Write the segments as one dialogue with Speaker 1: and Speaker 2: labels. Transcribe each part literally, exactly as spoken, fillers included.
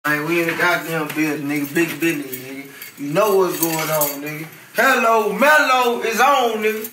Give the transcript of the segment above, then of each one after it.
Speaker 1: Man, we in the goddamn building, nigga. Big business, nigga. You know what's going on, nigga. Hello, Mellow is on, nigga.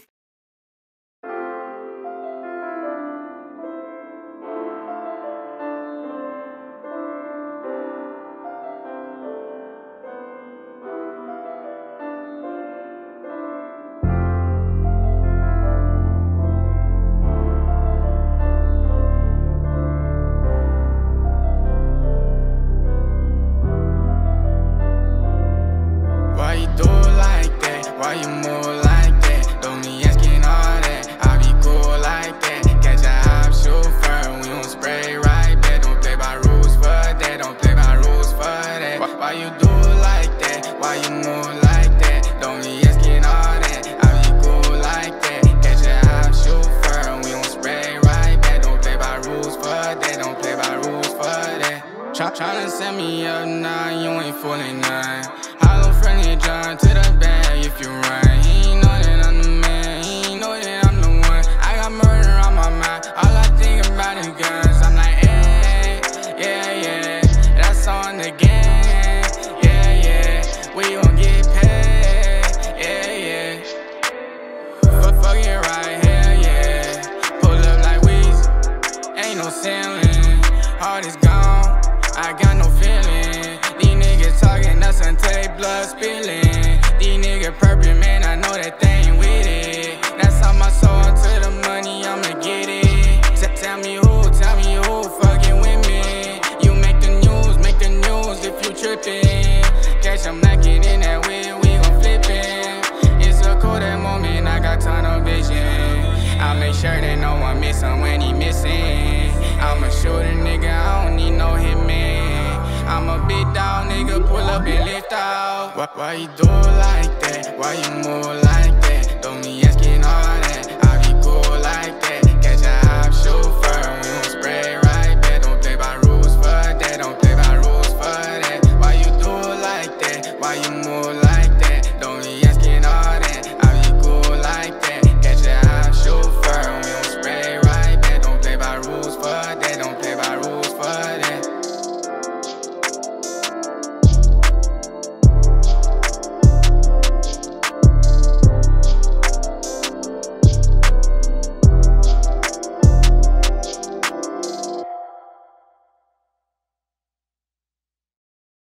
Speaker 2: Why you do it like that? Why you move like that? Don't be asking all that. I be cool like that. Catch a hop, shoot firm. We don't spray right back. Don't play by rules for that. Don't play by rules for that. Why, why you do it like that? Why you move like that? Don't be asking all that. I be cool like that. Catch a hop, shoot firm. We don't spray right back. Don't play by rules for that. Don't play by rules for that. Try, tryna set me up now, you ain't fooling none. Hollow friendly John to the bag if you run. He ain't know that I'm the man, he ain't know that I'm the one. I got murder on my mind, all I think about is guns. I'm like, hey, yeah, yeah, that's on the game. Yeah, yeah, we gon' get paid. Yeah, yeah, fuck, fuck it right here, yeah. Pull up like Weezy, ain't no ceiling. Heart is gone, I got no feeling. These niggas talking nuts until they blood spilling. These niggas purple, man, I know that they ain't with it. That's how my soul to the money, I'ma get it. T tell me who, tell me who fucking with me. You make the news, make the news if you trippin'. Catch them knocking in that way, we gon' flip it. It's a cool that moment, I got tunnel vision. I'll make sure that no one miss him when he missing. I'm a shooter, nigga, I don't need no hitman. I'm a big dog, nigga, pull up and lift out. Why, why you do it like that? Why you move like that?